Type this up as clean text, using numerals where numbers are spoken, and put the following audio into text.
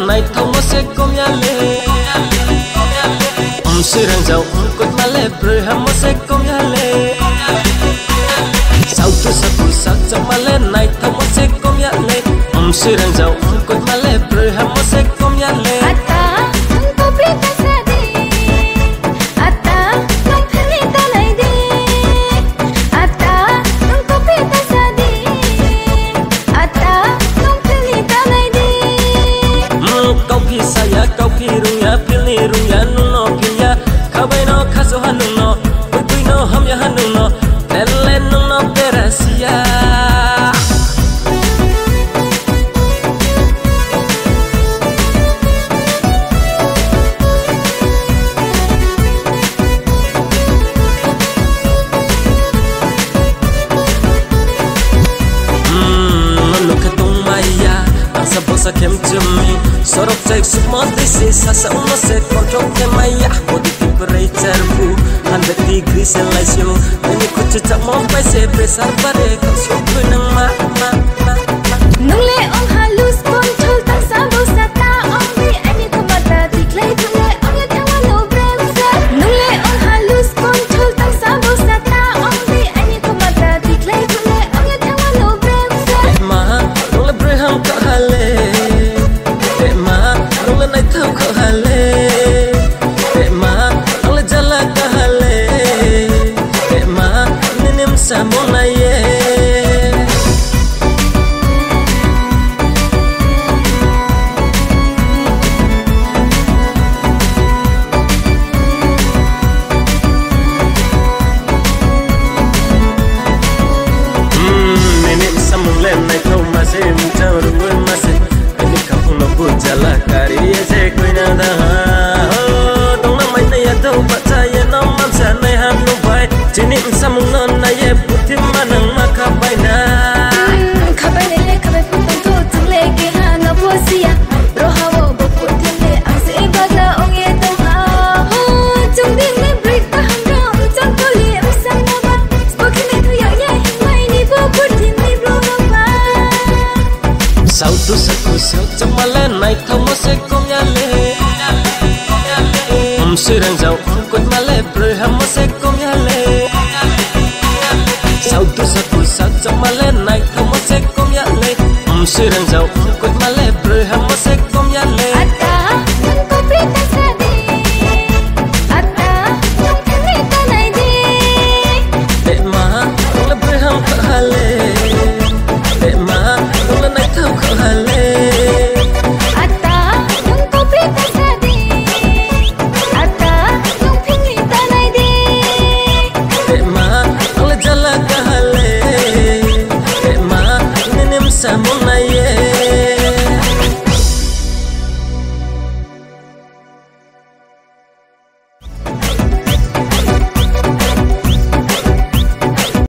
này thông nó sẽ công nhà lệ sự rằng giàu cột mà lệ bơi ham nó sẽ công nhà lệ sao trong mà lệ này thông nó sẽ công nhà lệ sự rằng giàu cột mà lệ bơi ham nó sẽ công nhà lệ kau kirunya pilih runya nuno kinya kabai no kaso hanuno bui no hamya hanuno tele nuno berasia Sa kem jumi sorok cek semua disi sasa uno se kontrol kemaya kodi temperature bu 100 degree Celsius ini kucu tak mau pai se besar bare kau syukur nang ma nung le ong halus control tak sabo sata ong bi ani ko mata diklay tule ong ya tawa no bremsa nung le ong halus control tak sabo sata ong bi ani ko mata diklay tule ong ya tawa no bremsa ma nung le breham ka hale Samona ye nenek samung lem nai thau ma se chau ru ma se ani ka phung bu jala kari se koina da ho tong na mai nai thau pa cha ye nam man sa nai han nu bai chini samung non na ye puthi manang ma ka bai na khabai le khabai phung tu chung le ke ha na posia ro ha wo bo puthi le ang se bagla ong ye to ha ho chung ding le break pa hang ro chung ko li am sam na ba spoken le thu ya ye mai ni bo puthi ni bro no ba sao tu sa ku sao chama le nai thong mo se kom ya le sự rằng giàu cột mà lệ bơi ham mo se kom ya le sao tu sa ku sao chama le nai thong mo se kom ya le sự rằng giàu cột mà lệ bơi ham mo se kom ya le Samona ye